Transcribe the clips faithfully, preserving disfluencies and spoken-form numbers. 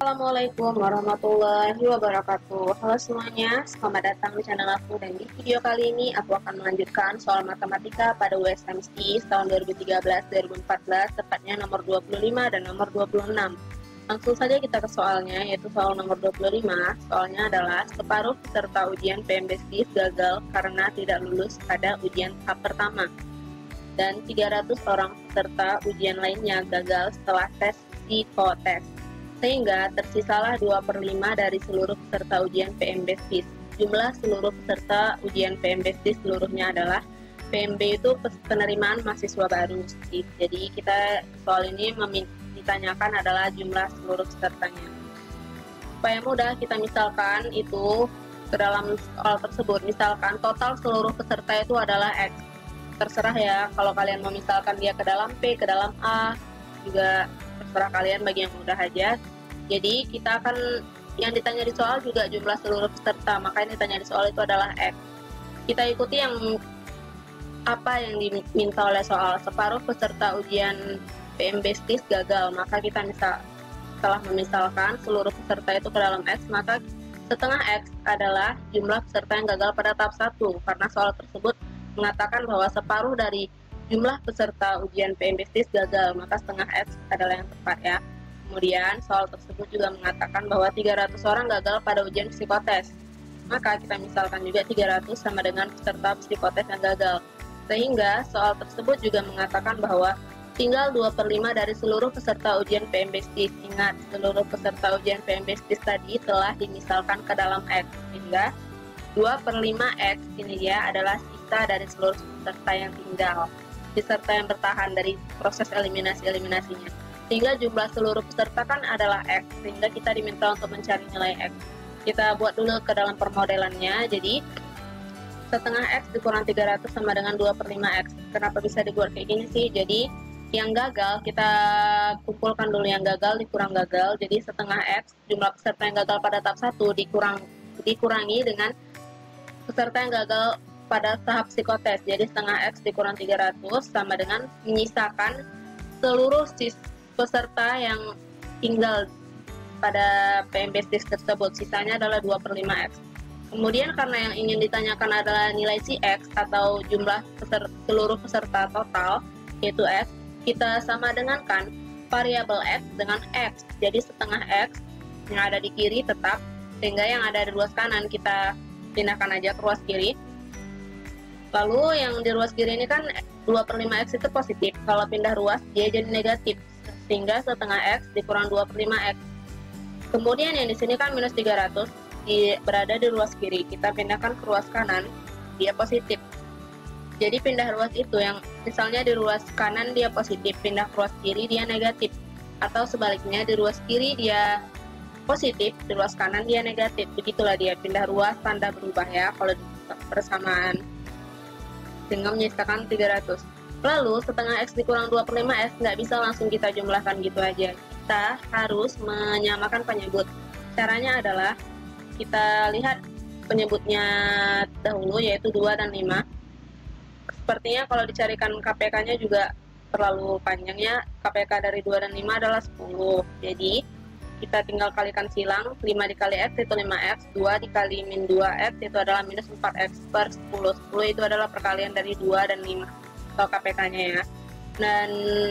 Assalamualaikum warahmatullahi wabarakatuh. Halo semuanya, selamat datang di channel aku. Dan di video kali ini aku akan melanjutkan soal matematika pada U S M S I tahun dua ribu tiga belas dua ribu empat belas, tepatnya nomor dua puluh lima dan nomor dua puluh enam. Langsung saja kita ke soalnya, yaitu soal nomor dua puluh lima. Soalnya adalah separuh peserta ujian P M B S D I S gagal karena tidak lulus pada ujian tahap pertama, dan tiga ratus orang peserta ujian lainnya gagal setelah tes psikotes, sehingga tersisalah dua per lima dari seluruh peserta ujian P M B S D I S. Jumlah seluruh peserta ujian P M B S D I S seluruhnya adalah, P M B itu penerimaan mahasiswa baru. Jadi kita soal ini ditanyakan adalah jumlah seluruh pesertanya. Supaya mudah, kita misalkan itu ke dalam soal tersebut. Misalkan total seluruh peserta itu adalah X. Terserah ya, kalau kalian mau misalkan dia ke dalam P, ke dalam A, juga terserah kalian, bagi yang mudah aja. Jadi kita akan, yang ditanya di soal juga jumlah seluruh peserta, maka yang ditanya di soal itu adalah X. Kita ikuti yang apa yang diminta oleh soal. Separuh peserta ujian P M B S D I S gagal, maka kita misal setelah memisalkan seluruh peserta itu ke dalam X, maka setengah X adalah jumlah peserta yang gagal pada tahap satu, karena soal tersebut mengatakan bahwa separuh dari jumlah peserta ujian P M B S D I S gagal, maka setengah X adalah yang tepat ya. Kemudian soal tersebut juga mengatakan bahwa tiga ratus orang gagal pada ujian psikotes, maka kita misalkan juga tiga ratus sama dengan peserta psikotes yang gagal, sehingga soal tersebut juga mengatakan bahwa tinggal dua per lima dari seluruh peserta ujian P M B S D I S. Ingat, seluruh peserta ujian P M B S D I S tadi telah dimisalkan ke dalam X, sehingga dua per lima X ini dia adalah sisa dari seluruh peserta yang tinggal, peserta yang bertahan dari proses eliminasi-eliminasinya. Sehingga jumlah seluruh peserta kan adalah X, sehingga kita diminta untuk mencari nilai X. Kita buat dulu ke dalam permodelannya. Jadi setengah X dikurang tiga ratus sama dengan dua per lima X. Kenapa bisa dibuat kayak gini sih? Jadi yang gagal kita kumpulkan dulu, yang gagal dikurang gagal. Jadi setengah X, jumlah peserta yang gagal pada tahap satu dikurang dikurangi dengan peserta yang gagal pada tahap psikotes. Jadi setengah X dikurang tiga ratus sama dengan menyisakan seluruh sis peserta yang tinggal pada P M B S D I S tersebut. Sisanya adalah dua per lima X. Kemudian karena yang ingin ditanyakan adalah nilai si X atau jumlah peserta, seluruh peserta total, yaitu X, kita sama dengankan variabel X dengan X. Jadi setengah X yang ada di kiri tetap, sehingga yang ada di ruas kanan kita pindahkan aja ke ruas kiri. Lalu yang di ruas kiri ini kan dua per lima X itu positif, kalau pindah ruas dia jadi negatif, sehingga setengah X dikurang dua per lima X. Kemudian yang di sini kan minus tiga ratus, di, berada di ruas kiri, kita pindahkan ke ruas kanan, dia positif. Jadi pindah ruas itu, yang misalnya di ruas kanan dia positif, pindah ke ruas kiri dia negatif, atau sebaliknya di ruas kiri dia positif, di ruas kanan dia negatif. Begitulah dia pindah ruas, tanda berubah ya kalau bersamaan, sehingga menyisakan tiga ratus. Lalu setengah X dikurang dua per lima X nggak bisa langsung kita jumlahkan gitu aja, kita harus menyamakan penyebut. Caranya adalah kita lihat penyebutnya dahulu, yaitu dua dan lima. Sepertinya kalau dicarikan K P K-nya juga terlalu panjang ya. K P K dari dua dan lima adalah sepuluh. Jadi kita tinggal kalikan silang, lima dikali X itu lima X, dua dikali min dua X itu adalah minus empat X per sepuluh. sepuluh itu adalah perkalian dari dua dan lima atau K P K-nya ya. Dan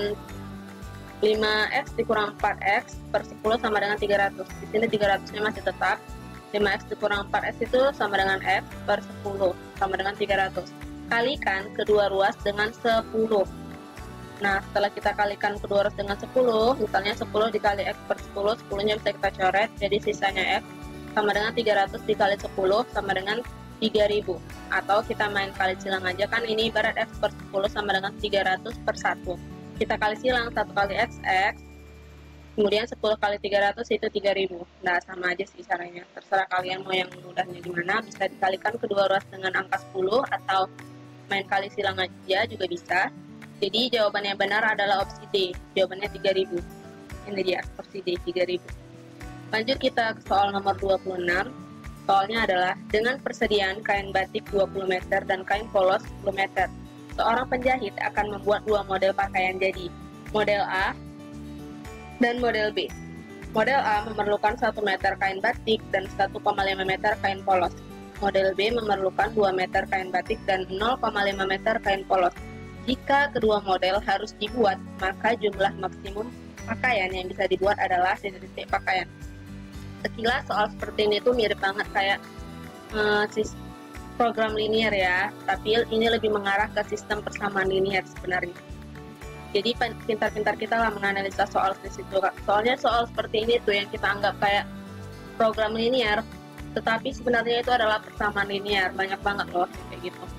lima X dikurang empat X per sepuluh sama dengan tiga ratus. Di sini tiga ratus-nya masih tetap. lima X dikurang empat X itu sama dengan X per sepuluh sama dengan tiga ratus. Kalikan kedua ruas dengan sepuluh. Nah, setelah kita kalikan kedua ruas dengan sepuluh, misalnya sepuluh dikali X per sepuluh, sepuluh-nya bisa kita coret, jadi sisanya X sama dengan tiga ratus dikali sepuluh sama dengan tiga ribu. Atau kita main kali silang aja, kan ini ibarat X per sepuluh sama dengan tiga ratus per satu. Kita kali silang, satu kali X, X, kemudian sepuluh kali tiga ratus itu tiga ribu. Nah, sama aja sih caranya. Terserah kalian mau yang mudahnya gimana, bisa dikalikan kedua ruas dengan angka sepuluh atau main kali silang aja juga bisa. Jadi jawabannya benar adalah opsi D, jawabannya tiga ribu. Ini dia opsi D, tiga ribu. Lanjut kita ke soal nomor dua puluh enam. Soalnya adalah dengan persediaan kain batik dua puluh meter dan kain polos sepuluh meter, seorang penjahit akan membuat dua model pakaian jadi, model A dan model B. Model A memerlukan satu meter kain batik dan satu koma lima meter kain polos. Model B memerlukan dua meter kain batik dan nol koma lima meter kain polos. Jika kedua model harus dibuat, maka jumlah maksimum pakaian yang bisa dibuat adalah titik-titik pakaian. Sekilas soal seperti ini tuh mirip banget kayak uh, program linear ya, tapi ini lebih mengarah ke sistem persamaan linear sebenarnya. Jadi pintar-pintar kita lah menganalisa soal di situ. Soalnya soal seperti ini tuh yang kita anggap kayak program linear, tetapi sebenarnya itu adalah persamaan linear, banyak banget loh kayak gitu.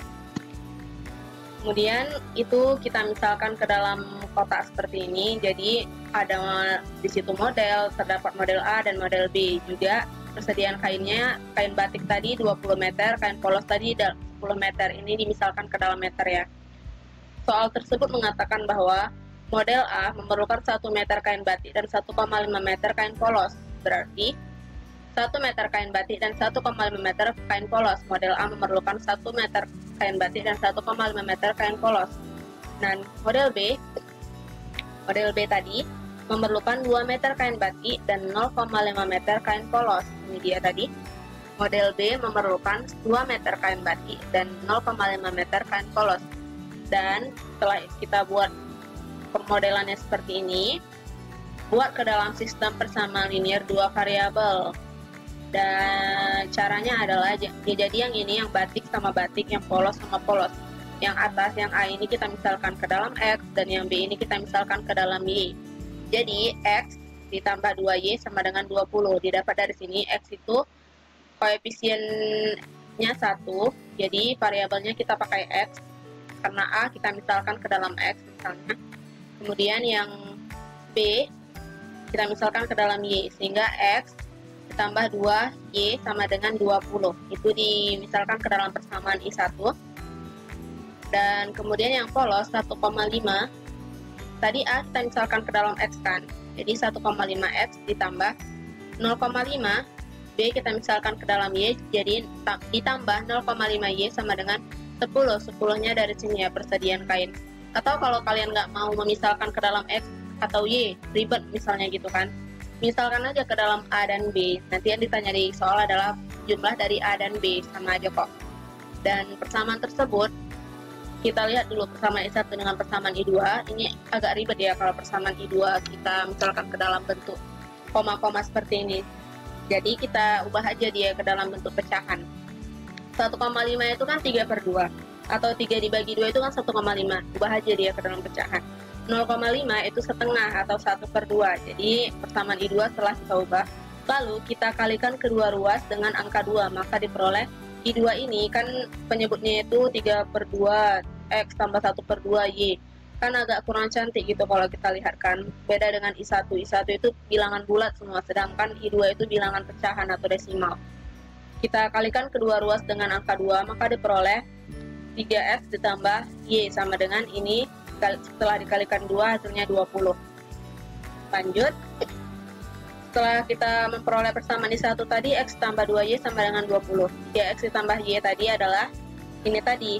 Kemudian itu kita misalkan ke dalam kotak seperti ini. Jadi ada di situ model, terdapat model A dan model B. Juga persediaan kainnya, kain batik tadi dua puluh meter, kain polos tadi sepuluh meter. Ini dimisalkan ke dalam meter ya. Soal tersebut mengatakan bahwa model A memerlukan satu meter kain batik dan satu koma lima meter kain polos. Berarti satu meter kain batik dan satu koma lima meter kain polos. Model A memerlukan satu meter kain batik dan satu koma lima meter kain polos. Dan model B, model B tadi memerlukan dua meter kain batik dan nol koma lima meter kain polos. Ini dia tadi. Model B memerlukan dua meter kain batik dan nol koma lima meter kain polos. Dan setelah kita buat pemodelannya seperti ini, buat ke dalam sistem persamaan linear dua variabel. Dan caranya adalah ya, jadi yang ini yang batik sama batik, yang polos sama polos. Yang atas yang A ini kita misalkan ke dalam X dan yang B ini kita misalkan ke dalam Y. Jadi X ditambah dua Y sama dengan dua puluh. Didapat dari sini X itu koefisiennya satu. Jadi variabelnya kita pakai X. Karena A kita misalkan ke dalam X misalnya. Kemudian yang B kita misalkan ke dalam Y. Sehingga X ditambah dua Y sama dengan dua puluh. Itu dimisalkan ke dalam persamaan I satu. Dan kemudian yang polos satu koma lima. Tadi A kita misalkan ke dalam X kan. Jadi satu koma lima X ditambah nol koma lima. B kita misalkan ke dalam Y. Jadi ditambah nol koma lima Y sama dengan sepuluh. sepuluh-nya dari sini ya, persediaan kain. Atau kalau kalian nggak mau memisalkan ke dalam X atau Y, ribet misalnya gitu kan. Misalkan aja ke dalam A dan B. Nanti yang ditanya di soal adalah jumlah dari A dan B, sama aja kok. Dan persamaan tersebut, kita lihat dulu persamaan I satu dengan persamaan I dua. Ini agak ribet ya kalau persamaan I dua kita misalkan ke dalam bentuk koma-koma seperti ini. Jadi kita ubah aja dia ke dalam bentuk pecahan. satu koma lima itu kan tiga per dua. Atau tiga dibagi dua itu kan satu koma lima. Ubah aja dia ke dalam pecahan. nol koma lima itu setengah atau satu per dua. Jadi persamaan I dua setelah kita ubah. Lalu kita kalikan kedua ruas dengan angka dua. Maka diperoleh I dua ini kan penyebutnya itu tiga per dua X tambah satu per dua Y. Kan agak kurang cantik gitu kalau kita lihat kan. Beda dengan I satu. I satu itu bilangan bulat semua. Sedangkan I dua itu bilangan pecahan atau desimal. Kita kalikan kedua ruas dengan angka dua. Maka diperoleh tiga X ditambah Y sama dengan ini. Setelah dikalikan dua hasilnya dua puluh. Lanjut. Setelah kita memperoleh persamaan I satu tadi, X tambah dua Y sama dengan dua puluh. tiga X ditambah Y tadi adalah ini tadi.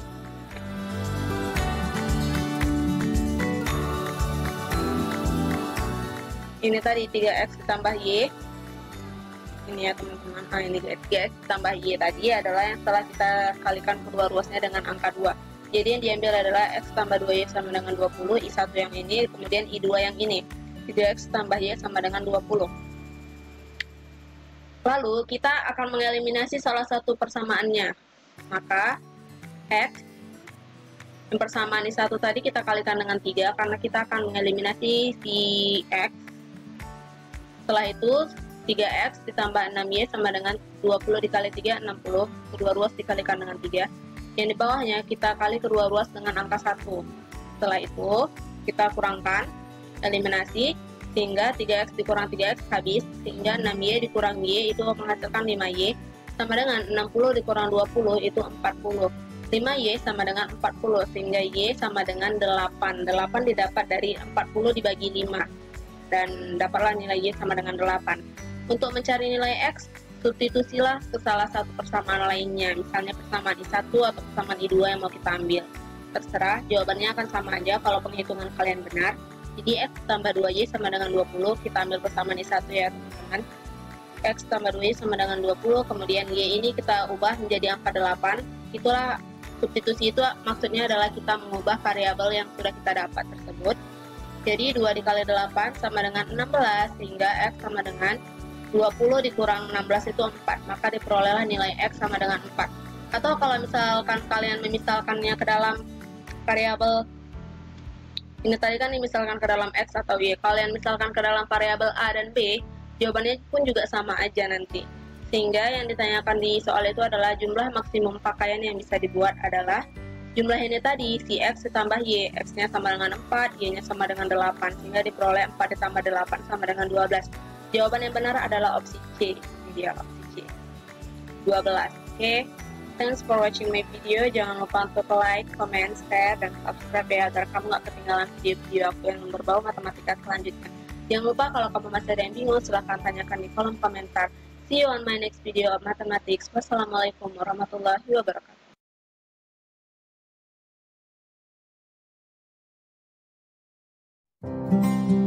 Ini tadi tiga X ditambah Y. Ini ya teman-teman. Nah, ini tiga X ditambah Y tadi adalah yang setelah kita kalikan kedua ruasnya dengan angka dua. Jadi yang diambil adalah X tambah dua Y sama dengan dua puluh, I satu yang ini, kemudian I dua yang ini. tiga X tambah Y sama dengan dua puluh. Lalu kita akan mengeliminasi salah satu persamaannya. Maka X, yang persamaan I satu tadi kita kalikan dengan tiga, karena kita akan mengeliminasi si X. Setelah itu, tiga X ditambah enam Y sama dengan dua puluh dikali tiga, enam puluh. Kedua ruas dikalikan dengan tiga. Yang di bawahnya kita kali kedua ruas dengan angka satu. Setelah itu kita kurangkan, eliminasi, sehingga tiga X dikurang tiga X habis, sehingga enam Y dikurang Y itu menghasilkan lima Y, sama dengan enam puluh dikurang dua puluh itu empat puluh. lima Y sama dengan empat puluh, sehingga Y sama dengan delapan. delapan didapat dari empat puluh dibagi lima, dan dapatlah nilai Y sama dengan delapan. Untuk mencari nilai X, substitusilah ke salah satu persamaan lainnya, misalnya persamaan I satu atau persamaan I dua yang mau kita ambil. Terserah, jawabannya akan sama aja kalau penghitungan kalian benar. Jadi X tambah dua Y sama dengan dua puluh, kita ambil bersama nih satu ya teman-teman. X tambah dua Y sama dengan dua puluh, kemudian Y ini kita ubah menjadi angka delapan. Itulah substitusi, itu maksudnya adalah kita mengubah variabel yang sudah kita dapat tersebut. Jadi dua dikali delapan sama dengan enam belas, sehingga X sama dengan dua puluh dikurang enam belas itu empat, maka diperolehlah nilai X sama dengan empat. Atau kalau misalkan kalian memisalkannya ke dalam variabel, ini tadi kan misalkan ke dalam X atau Y, kalian misalkan ke dalam variabel A dan B, jawabannya pun juga sama aja nanti. Sehingga yang ditanyakan di soal itu adalah jumlah maksimum pakaian yang bisa dibuat adalah jumlah ini tadi, si X ditambah Y, X-nya sama dengan empat, Y-nya sama dengan delapan, sehingga diperoleh empat ditambah delapan sama dengan dua belas. Jawaban yang benar adalah opsi C, ini dia opsi C, dua belas. Oke, okay? Thanks for watching my video. Jangan lupa untuk like, comment, share, dan subscribe ya, agar kamu gak ketinggalan video-video aku yang berbau matematika selanjutnya. Jangan lupa kalau kamu masih ada yang bingung, silahkan tanyakan di kolom komentar. See you on my next video of mathematics. Wassalamualaikum warahmatullahi wabarakatuh. Thank you.